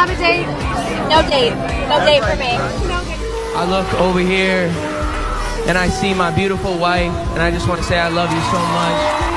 have a date? No date. No date for me. I look over here and I see my beautiful wife, and I just want to say I love you so much.